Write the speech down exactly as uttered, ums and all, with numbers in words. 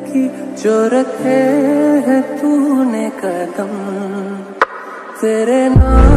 की जो रखे है तूने कदम, तेरे नाम